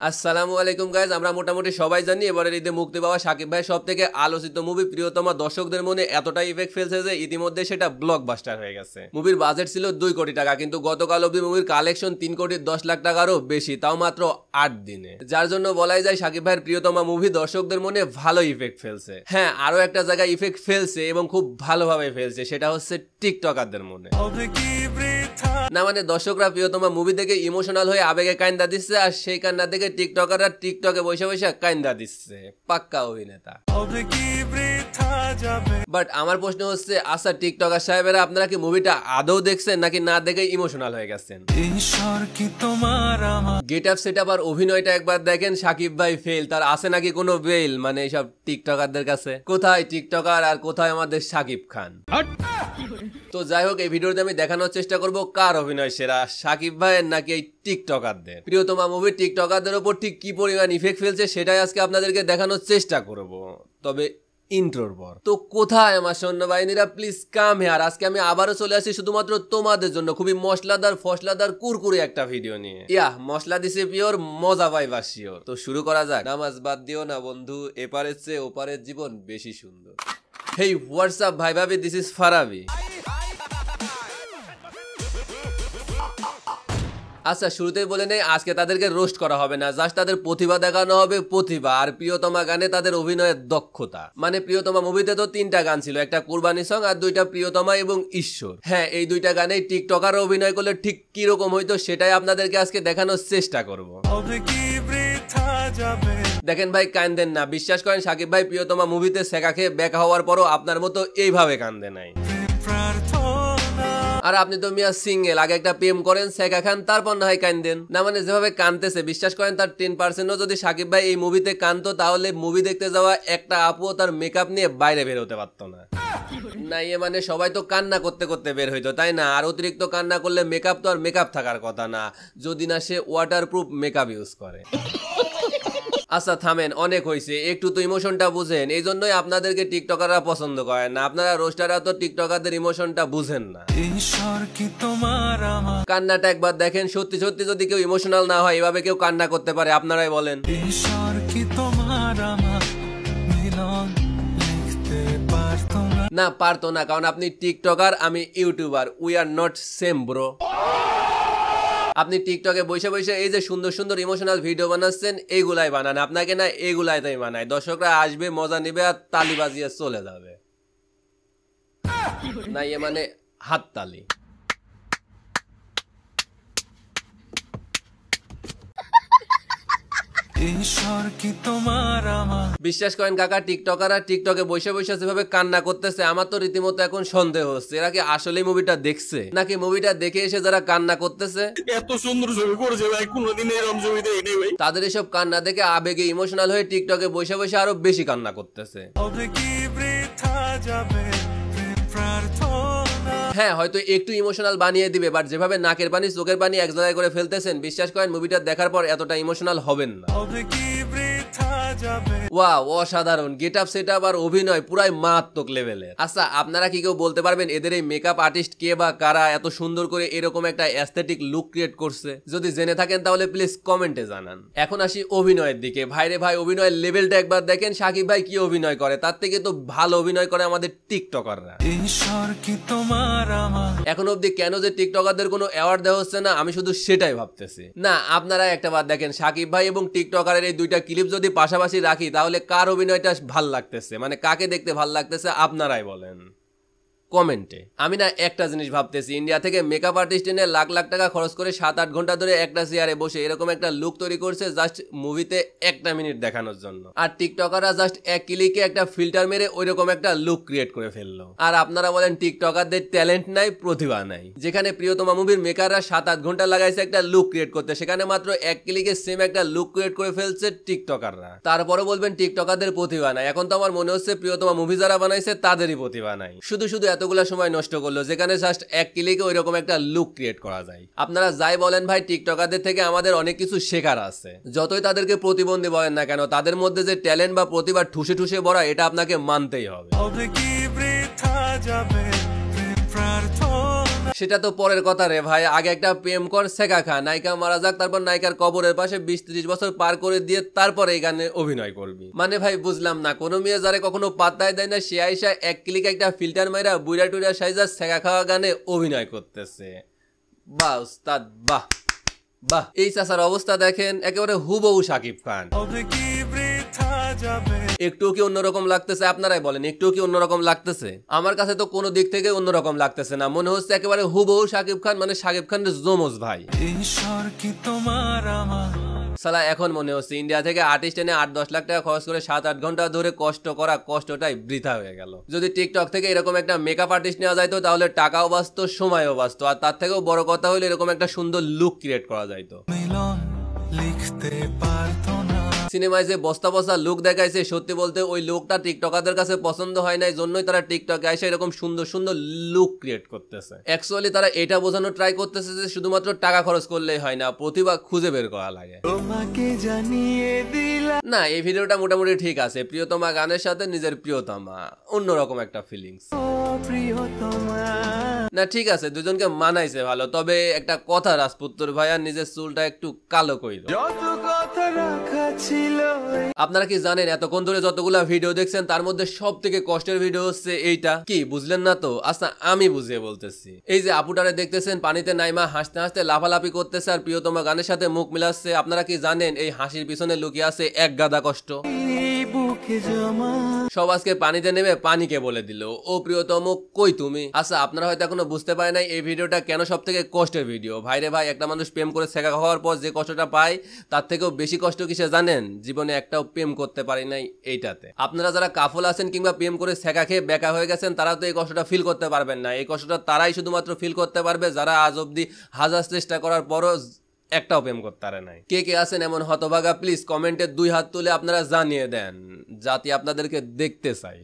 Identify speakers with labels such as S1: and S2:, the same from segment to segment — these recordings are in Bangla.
S1: আসসালামু আলাইকুম গাইজ, আমরা মোটামুটি সবাই জানি এবারের ঈদে মুক্তি পাওয়া শাকিব ভাই সব থেকে আলোচিত মুভি প্রিয়তমা দর্শকদের মনে এতটাই ইফেক্ট ফেলছে যে ইতিমধ্যে সেটা ব্লকবাস্টার হয়ে গেছে। মুভির বাজেট ছিল 2 কোটি টাকা, কিন্তু গতকাল অবধি মুভির কালেকশন 3 কোটি 10 লাখ টাকারও বেশি, তাও মাত্র 8 দিনে। যার জন্য বলাই যায় শাকিব ভাইয়ের প্রিয়তমা মুভি দর্শকদের মনে ভালো ইফেক্ট ফেলছে। হ্যাঁ, আরো একটা জায়গায় ইফেক্ট ফেলছে এবং খুব ভালোভাবে ফেলছে, সেটা হচ্ছে টিকটকারদের মনে। না মানে দর্শকরা প্রিয়তমা মুভি দেখে ইমোশনাল হয়ে আবেগে কান্দা দিচ্ছে, আর সেই কান্না দেখে টিকটকাররা টিকটকে বসে বসে কান্দা দিচ্ছে। পাক্কা অভিনেতা। বাট আমার প্রশ্ন হচ্ছে, আচ্ছা টিকটকার সাহেবেরা আপনারা কি মুভিটা আদৌ দেখছেন নাকি না দেখে ইমোশনাল হয়ে গেছেন? গেট আপ সেট আপ আর অভিনয়টা একবার দেখেন। শাকিব ভাই ফেল, তার আছে নাকি কোনো বেল? মানে এইসব টিকটকারদের কাছে কোথায় টিকটকার আর কোথায় আমাদের শাকিব খান? তো যাই হোক, এই ভিডিওতে আমি দেখানোর চেষ্টা করব কার অভিনয় সেরা, শাকিব ভাইয়ের নাকি এই টিকটকারদের। প্রিয়তমা মুভি টিকটকারদের উপর ঠিক কি পরিমাণ ইফেক্ট ফেলছে সেটাই আজকে আপনাদেরকে দেখানোর চেষ্টা করব, তবে ইন্ট্রোর পর। তো কোথায় আমার সৈন্যবাহিনীরা, প্লিজ কাম হিয়ার। আজকে আমি আবারও চলে আসি শুধুমাত্র তোমাদের জন্য খুবই মশলাদার ফসলাদার কুরকুরে একটা ভিডিও নিয়ে। মশলা দিছে পিওর, মজা পাইবা শিওর। তো শুরু করা যাক। নামাজ বাদ দিও না বন্ধু, এপারের চেয়ে ওপারের জীবন বেশি সুন্দর। হেই হোয়াটসঅ্যাপ ভাই ভাবি, দিস ইজ ফারাবি। আচ্ছা শুরুতেই বলে নেই, আজকে তাদেরকে রোস্ট করা হবে না, জাস্ট তাদের প্রতিভা দেখানো হবে, প্রতিভা আর প্রিয়তমা গানে তাদের অভিনয়ের দক্ষতা। মানে প্রিয়তমা মুভিতে তো 3টা গান ছিল, একটা কুরবানি সং আর 2টা প্রিয়তমা এবং ঈশ্বর। হ্যাঁ, এই 2টা গানেই টিকটকার অভিনয় করলে ঠিক কিরকম হইতো সেটাই আপনাদেরকে আজকে দেখানোর চেষ্টা করব। দেখেন ভাই, কান্দেন না, বিশ্বাস করেন শাকিব ভাই প্রিয়তমা মুভিতে সেকা খেয়ে বেকা হওয়ার পরও আপনার মতো এইভাবে কান্দে নাই। আর আপনি তো মিয়া সিঙ্গেল, আগে একটা প্রেম করেন, সেকা খান, তারপর না হয় কান্দেন। না মানে যেভাবে কানতেছে বিশ্বাস করেন তার 10%ও যদি শাকিব ভাই এই মুভিতে কানতো তাহলে মুভি দেখতে যাওয়া একটা আপুও তার মেকআপ নিয়ে বাইরে বের হতে পারতো না। না মানে সবাই তো কান্না করতে করতে বের হইতো, তাই না? আর অতিরিক্ত কান্না করলে মেকআপ তো আর মেকআপ থাকার কথা না, যদি না সে ওয়াটারপ্রুফ মেকআপ ইউজ করে। আচ্ছা থামেন, অনেক হয়েছে, একটু তো ইমোশনটা বুঝেন। এই জন্যই আপনাদেরকে টিকটকাররা পছন্দ করেন না, আপনারা রোস্টাররা তো টিকটকারদের ইমোশনটা বুঝেন না। কান্নাটা একবার দেখেন, সত্যি সত্যি যদি কেউ ইমোশনাল না হয় এভাবে কেউ কান্না করতে পারে? আপনারাই বলেন। না পারতো না, কারণ আপনি টিকটকার, আমি YouTuber, we are not same bro. আপনি টিকটকে বসে বসে এই যে সুন্দর সুন্দর ইমোশনাল ভিডিও বানাচ্ছেন, এইগুলাই বানান, আপনাকে না এইগুলাই তাই বানায়। দর্শকরা আসবে, মজা নেবে আর তালি বাজিয়ে চলে যাবে। না মানে হাততালি। বিশ্বাস করেন কাকা, টিকটকাররা টিকটকে বসে বসে যেভাবে কান্না করতেছে আমার তো রীতিমতো এখন সন্দেহ হচ্ছে এরা কি আসলে মুভিটা দেখছে নাকি মুভিটা দেখে এসে যারা কান্না করতেছে। এত সুন্দর ছবি করেছে ভাই, কোনোদিন এরকম ছবি দেখিনি ভাই। তাদের এসব কান্না দেখে আবেগে ইমোশনাল হয়ে টিকটকে বসে বসে আরো বেশি কান্না করতেছে। হ্যাঁ, হয়তো একটু ইমোশনাল বানিয়ে দিবে, বাট যেভাবে নাকের পানি চোখের পানি এক জায়গায় করে ফেলতেছেন, বিশ্বাস করেন মুভিটা দেখার পর এতটা ইমোশনাল হবেন না। ওয়াও, অসাধারণ গেট আপ সেট আপ আর অভিনয় পুরাই মারাত্মক লেভেলের। আচ্ছা আপনারা কি কেউ বলতে পারবেন এদের এই মেকআপ আর্টিস্ট কে বা কারা এত সুন্দর করে এরকম একটা অ্যাস্থেটিক লুক ক্রিয়েট করছে? যদি জেনে থাকেন তাহলে প্লিজ কমেন্টে জানান। এখন আসি অভিনয়ের দিকে। ভাইরে ভাই, অভিনয়ের লেভেলটা একবার দেখেন। শাকিব ভাই কি অভিনয় করে, তার থেকে তো ভালো অভিনয় করে আমাদের টিকটকাররা। এখন অব্দি কেন যে টিকটকারদের কোনো অ্যাওয়ার্ড দেওয়া হচ্ছে না আমি শুধু সেটাই ভাবতেছি। না আপনারা একটা বার দেখেন, শাকিব ভাই এবং টিকটকারের এই 2টা ক্লিপ যদি পাশাপাশি রাখি তাহলে কার অভিনয়টা ভাল লাগতেছে, মানে কাকে দেখতে ভাল লাগতেছে আপনারাই বলেন কমেন্টে। আমি না একটা জিনিস ভাবতেছি, ইন্ডিয়া থেকে মেকআপ আর্টিস্ট এনে লাখ লাখ টাকা খরচ করে 7-8 ঘন্টা ধরে একটা চেয়ারে বসে এরকম একটা লুক তৈরি করছে জাস্ট মুভিতে 1 মিনিট দেখানোর জন্য, আর টিকটকাররা জাস্ট এক ক্লিকে একটা ফিল্টার মেরে ওইরকম একটা লুক ক্রিয়েট করে ফেললো। আর আপনারা বলেন টিকটকারদের ট্যালেন্ট নাই, প্রতিভা নাই। যেখানে প্রিয়তমা মুভির মেকাররা 7-8 ঘন্টা লাগাইছে একটা লুক ক্রিয়েট করতে, সেখানে মাত্র 1 ক্লিকে সেম একটা লুক ক্রিয়েট করে ফেলছে টিকটকাররা। তারপরে বলবেন টিকটকারদের প্রতিভা নাই। এখন তো আমার মনে হচ্ছে প্রিয়তমা মুভি যারা বানাইছে তাদেরই প্রতিভা নাই, শুধু শুধু এতগুলা সময় নষ্ট করলো যেখানে জাস্ট 1 ক্লিকে ওইরকম একটা লুক ক্রিয়েট করা যায়। আপনারা যাই বলেন ভাই, টিকটকারদের থেকে আমাদের অনেক কিছু শেখার আছে। যতই তাদেরকে প্রতিবন্ধী বলেন না কেন, তাদের মধ্যে যে ট্যালেন্ট বা প্রতিভা ঠুসে ঠুসে ভরা, এটা আপনাকে মানতেই হবে। সেটা তো পরের কথা রে ভাই, আগে একটা প্রেম কর শেখা খা, নায়িকা মারা যাক, তারপর নায়িকার কবরের পাশে 20-30 বছর পার করে দিয়ে তারপর এই গানে অভিনয় করবি। মানে ভাই বুঝলাম না, কোনো মেয়ে যারে কখনো পাত্তাই দেয় না সে আইসা এক ক্লিক একটা ফিল্টার মাইরা বুইরা টুইরা সাইজা শেখা খাওয়া গানে অভিনয় করতেছে। বাহ উস্তাদ বাহ বাহ। এই চাচার অবস্থা দেখেন, একেবারে হুবহু শাকিব খান। একটু কি অন্যরকম লাগতেছে? আপনারাই বলেন, একটু কি অন্যরকম লাগতেছে? আমার কাছে তো কোনো দিক থেকে অন্যরকম লাগতেছে না, মনে হচ্ছে একেবারে হুবহু শাকিব খান, মানে শাকিব খানের জমজ ভাই। সালা এখন মনে হচ্ছে ইন্ডিয়া থেকে আর্টিস্ট এনে 8-10 লাখ টাকা খরচ করে 7-8 ঘন্টা ধরে কষ্ট করা কষ্টটাই বৃথা হয়ে গেল। যদি টিকটক থেকে এরকম একটা মেকআপ আর্টিস্ট নেওয়া যাইতো তাহলে টাকাও বাঁচতো, সময়ও বাঁচতো, আর তার থেকেও বড় কথা হলো এরকম একটা সুন্দর লুক ক্রিয়েট করা যাইতো। সিনেমায় যে বস্তা বস্তা লুক দেখাইছে, সত্যি বলতে ওই লুকটা টিকটকারদের কাছে পছন্দ হয় নাই, জন্যই তারা টিকটকে এসে এরকম সুন্দর সুন্দর লুক ক্রিয়েট করতেছে। অ্যাকচুয়ালি তারা এটা বোঝানো ট্রাই করতেছে যে শুধুমাত্র টাকা খরচ করলেই হয় না, প্রতিভা খুঁজে বের করা লাগে। না, এই ভিডিওটা মোটামুটি ঠিক আছে। প্রিয়তমা গানের সাথে নিজের প্রিয়তমা, অন্যরকম একটা ফিলিংস। না ঠিক আছে, দুজনকে মানাইছে ভালো, তবে একটা কথা, রাজপুত্র ভাইয়া নিজের চুলটা একটু কালো কইলো। আপনারা কি জানেন এতক্ষণ ধরে যতগুলা ভিডিও দেখছেন তার মধ্যে সব থেকে কষ্টের ভিডিও হচ্ছে এইটা? কি বুঝলেন না তো? আচ্ছা আমি বুঝিয়ে বলতেছি। এই যে আপুটারে দেখতেছেন পানিতে নাইমা হাসতে হাসতে লাফালাফি করতেছে আর প্রিয়তমা গানের সাথে মুখ মিলাচ্ছে, আপনারা কি জানেন এই হাসির পিছনে লুকিয়ে আছে এক গাদা কষ্ট। সব আজকে পানিতে নেমে পানিকে বলে দিল, ও প্রিয়তম কই তুমি? আচ্ছা আপনারা হয়তো এখনো বুঝতে পারে নাই এই ভিডিওটা কেন সব থেকে কষ্টের ভিডিও। ভাইরে ভাই, একটা মানুষ প্রেম করে ছেঁকা খাওয়ার পর যে কষ্টটা পায় তার থেকেও বেশি কষ্ট কিসে জানেন? জীবনে একটাও প্রেম করতে পারি নাই এইটাতে। আপনারা যারা কাফল আছেন কিংবা প্রেম করে ছেঁকা খেয়ে বেকা হয়ে গেছেন তারা তো এই কষ্টটা ফিল করতে পারবেন না। এই কষ্টটা তারাই শুধুমাত্র ফিল করতে পারবে যারা আজ অব্দি হাজার চেষ্টা করার পরও একটাও প্রেম করতে পারে নাই। কে কে আছেন এমন হতভাগা? প্লিজ কমেন্টে 2 হাত তুলে আপনারা জানিয়ে দেন, যাতে আপনাদেরকে দেখতে চাই।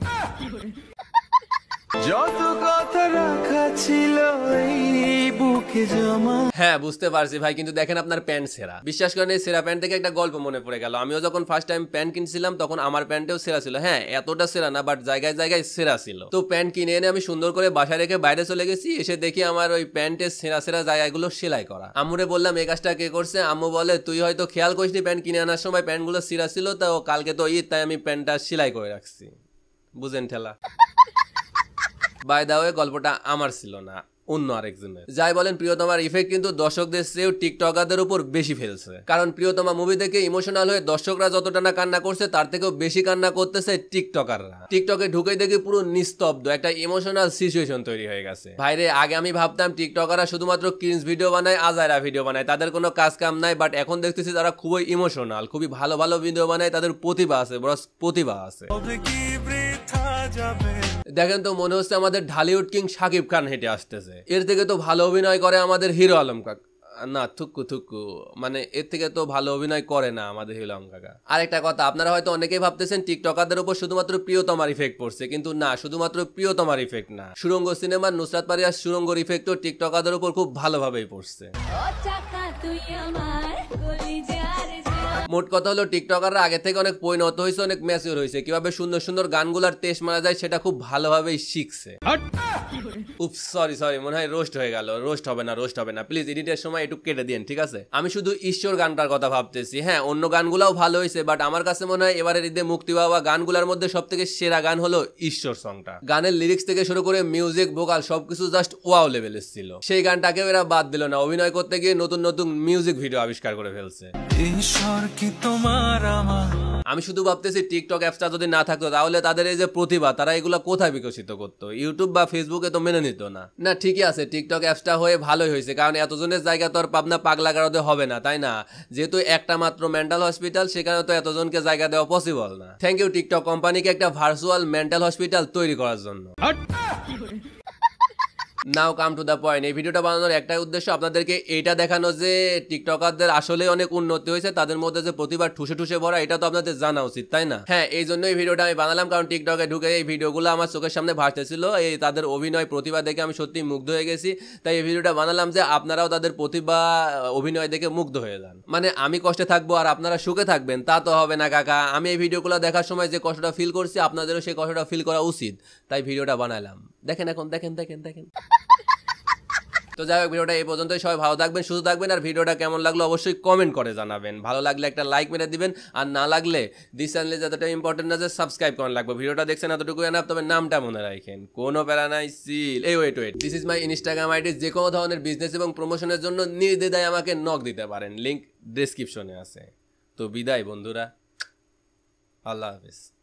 S1: যত কথা রাখা ছিল এই বুকে জমা। হ্যাঁ বুঝতে পারছি ভাই, কিন্তু দেখেন আপনার প্যান্ট ছেঁড়া। বিশ্বাস করেন এই ছেঁড়া প্যান্ট থেকে একটা গল্প মনে পড়ে গেল। আমিও যখন ফার্স্ট টাইম প্যান্ট কিনছিলাম তখন আমার প্যান্টেও ছেঁড়া ছিল। হ্যাঁ এতটা ছেঁড়া না, বাট জায়গায় জায়গায় ছেঁড়া ছিল। তো প্যান্ট কিনে এনে আমি সুন্দর করে বাসায় রেখে বাইরে চলে গেছি, এসে দেখি আমার ওই প্যান্টের ছেঁড়া ছেঁড়া জায়গাগুলো সেলাই করা। আম্মুরে বললাম এই কাজটা কে করছে? আম্মু বলে তুই হয়তো খেয়াল করিসনি, প্যান্ট কিনে আনার সময় প্যান্টগুলো ছেঁড়া ছিল, তো কালকে তো ঈদ তাই আমি প্যান্টটা সেলাই করে রাখছি। বুঝেন ঠেলা। বাই দা ওয়ে গল্পটা আমার ছিল না, অন্য আরেকজনের। যাই বলেন, প্রিয়তমার ইফেক্ট কিন্তু দর্শকদের চেয়েও টিকটকারদের উপর বেশি ফেলছে। কারণ প্রিয়তমা মুভি দেখে ইমোশনাল হয়ে দর্শকরা যতটা না কান্না করছে তার থেকেও বেশি কান্না করতেছে টিকটকাররা। টিকটকে ঢুকে দেখে পুরো নিস্তব্ধ একটা ইমোশনাল সিচুয়েশন তৈরি হয়ে গেছে। ভাইরে, আগে আমি ভাবতাম টিকটকাররা শুধুমাত্র ক্রিঞ্জ ভিডিও বানায়, আজাইরা ভিডিও বানায়, তাদের কোনো কাজ কাম নাই। বাট এখন দেখতেছি তারা খুবই ইমোশনাল, খুবই ভালো ভালো ভিডিও বানায়, তাদের প্রতিভা আছে, বড় প্রতিভা আছে। দেখেন তো মনে হচ্ছে আমাদের ঢালিউড কিং শাকিব খান হেঁটে আসতেছে। এর থেকে তো ভালো অভিনয় করে আমাদের হিরো আলম কাকা। না থুকু থুকু, মানে এর থেকে তো ভালো অভিনয় করে না আমাদের হিরো আলম কাকা। আরেকটা কথা, আপনারা হয়তো অনেকেই ভাবতেছেন টিকটকারদের উপর শুধুমাত্র প্রিয়তমার ইফেক্ট পড়ছে, কিন্তু না, শুধুমাত্র প্রিয়তমার ইফেক্ট না, সুরঙ্গ সিনেমার নুসরাত পারিয়ার সুরঙ্গর ইফেক্টও টিকটকারদের উপর খুব ভালোভাবেই পড়ছে। মোট কথা হলো টিকটকাররা আগে থেকে অনেক পরিণত হয়েছে, অনেক ম্যাচিউর হয়েছে, কিভাবে সুন্দর সুন্দর গানগুলার টেস্ট মারা যায় সেটা খুব ভালোভাবেই শিখছে। উপ সরি মনে হয় রোস্ট হয়ে গেল। রোস্ট হবে না প্লিজ, এডিটের সময় একটু কেটে দিন, ঠিক আছে? আমি শুধু ঈশ্বর গানটার কথা ভাবতেছি। হ্যাঁ অন্য গানগুলাও ভালো হয়েছে, বাট আমার কাছে মনে হয় এবারের ঈদে মুক্তি পাওয়া গানগুলার মধ্যে সব থেকে সেরা গান হলো ঈশ্বর সংটা। গানের লিরিক্স থেকে শুরু করে মিউজিক, ভোকাল সবকিছু জাস্ট ওয়াও লেভেলের ছিল। সেই গানটাকেও এরা বাদ দিল না, অভিনয় করতে গিয়ে নতুন নতুন মিউজিক ভিডিও আবিষ্কার করে ফেলছে। আমি শুধু ভাবতেছি টিকটক অ্যাপসটা যদি না থাকতো তাহলে তাদের এই যে প্রতিভা তারা এগুলো কোথায় বিকশিত করতো? ইউটিউব বা ফেসবুকে তো মেনে নিত না। না ঠিকই আছে, টিকটক অ্যাপসটা হয়ে ভালোই হয়েছে, কারণ এতজনের জায়গা তো আর পাবনা পাগলাগারদে হবে না, তাই না? যেহেতু একটা মাত্র মেন্টাল হসপিটাল, সেখানে তো এতজনকে জায়গা দেওয়া পসিবল না। থ্যাংক ইউ টিকটক কোম্পানিকে একটা ভার্চুয়াল মেন্টাল হসপিটাল তৈরি করার জন্য। Now come to the point. এই ভিডিওটা বানানোর একটাই উদ্দেশ্য, আপনাদেরকে এইটা দেখানো যে টিকটকারদের আসলে অনেক উন্নতি হয়েছে, তাদের মধ্যে যে প্রতিভা ঠুসে ঠুসে ভরা, এটা তো আপনাদের জানা উচিত, তাই না? হ্যাঁ এই জন্য এই ভিডিওটা আমি বানালাম, কারণ টিকটকে ঢুকে এই ভিডিওগুলো আমার চোখের সামনে ভাসতেছিল। এই তাদের অভিনয় প্রতিভা দেখে আমি সত্যি মুগ্ধ হয়ে গেছি, তাই এই ভিডিওটা বানালাম যে আপনারাও তাদের প্রতিভা অভিনয় দেখে মুগ্ধ হয়ে যান। মানে আমি কষ্টে থাকবো আর আপনারা সুখে থাকবেন তা তো হবে না কাকা। আমি এই ভিডিওগুলো দেখার সময় যে কষ্টটা ফিল করছি আপনাদেরও সেই কষ্টটা ফিল করা উচিত, তাই ভিডিওটা বানালাম। দেখেন এখন, দেখেন। তো যাই হোক, ভিডিওটা এই পর্যন্তই। সবাই ভালো থাকবেন, সুস্থ থাকবেন, আর ভিডিওটা কেমন লাগলো অবশ্যই কমেন্ট করে জানাবেন। ভালো লাগলে একটা লাইক মেরে দিবেন, আর না লাগলে দিস চ্যানেলে যতটা ইম্পর্টেন্ট আছে সাবস্ক্রাইব করেন লাগবে। ভিডিওটা দেখছেন এতটুকু এনাফ, তবে নামটা মনে রাখেন, কোনো প্যারা নাই। সিল এই wait this is my Instagram ID. যে কোনো ধরনের বিজনেস এবং প্রমোশনের জন্য নির্দ্বিধায় আমাকে নক দিতে পারেন, লিঙ্ক ডেসক্রিপশনে আছে। তো বিদায় বন্ধুরা, আল্লাহ হাফেজ।